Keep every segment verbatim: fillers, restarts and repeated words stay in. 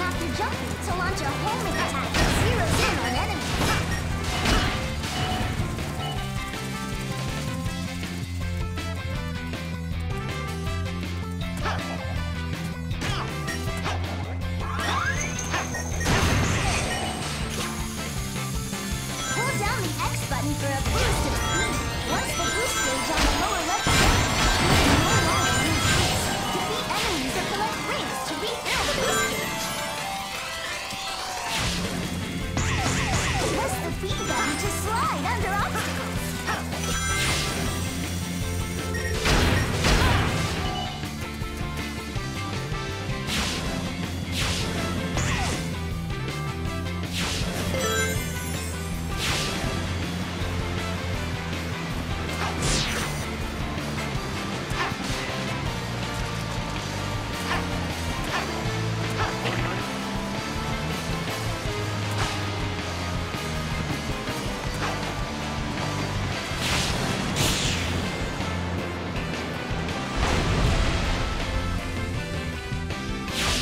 after jumping to launch a homing attack that zeroes in on enemies. Hold down the X button for a boost of speed. Once the boost gauge on the lower left side, you can no longer use this. Defeat enemies or collect rings to refill the boost gauge. Press the B button to slide under obstacles.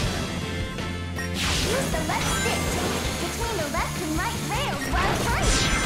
Use the left stick to leap between the left and right rails while turning.